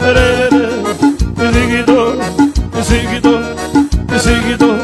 Perseguidor, perseguidor, perseguidor.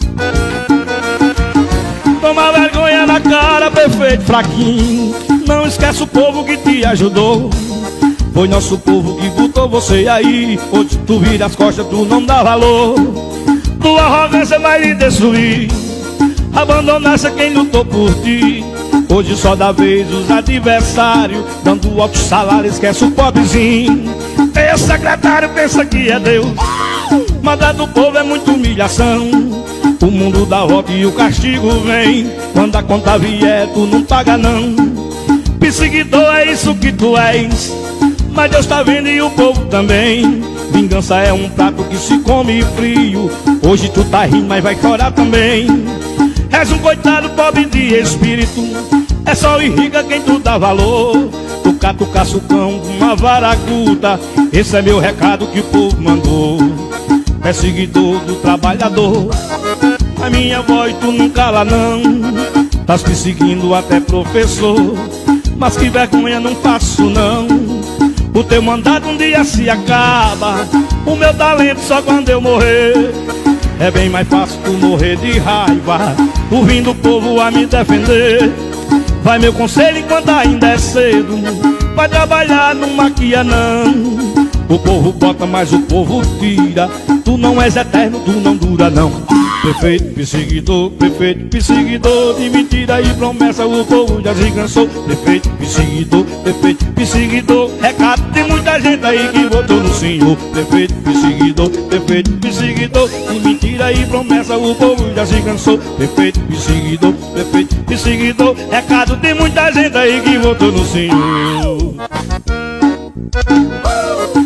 Toma vergonha na cara, perfeito, fraquinho. Não esquece o povo que te ajudou. Foi nosso povo que botou você aí. Hoje tu vira as costas, tu não dá valor. Tua arrogância vai lhe destruir. Abandonasse quem lutou por ti. Hoje só dá vez os adversários, dando alto salário, esquece o pobrezinho. Esse secretário pensa que é Deus. Mandar do povo é muita humilhação. O mundo dá volta e o castigo vem. Quando a conta vier, tu não paga não. Perseguidor é isso que tu és, mas Deus tá vendo e o povo também. Vingança é um prato que se come frio. Hoje tu tá rindo, mas vai chorar também. És um coitado pobre de espírito. É só irriga quem tu dá valor. Tu cata o caçucão com uma vara curta. Esse é meu recado que o povo mandou. Perseguidor do trabalhador. A minha voz tu não cala não. Tás perseguindo até professor. Mas que vergonha, não faço não. O teu mandato um dia se acaba. O meu talento só quando eu morrer. É bem mais fácil tu morrer de raiva, ouvindo o povo a me defender. Vai meu conselho enquanto ainda é cedo. Vai trabalhar, não maquia não. O povo bota, mas o povo tira. Tu não és eterno, tu não dura não. Prefeito perseguidor, prefeito perseguidor. De mentira e promessa o povo já se cansou. Prefeito perseguidor, prefeito perseguidor. Recado de muita gente aí que votou no senhor. Prefeito perseguidor, prefeito perseguidor. De mentira e promessa o povo já se cansou. Prefeito perseguidor, prefeito perseguidor. Recado de muita gente aí que votou no senhor.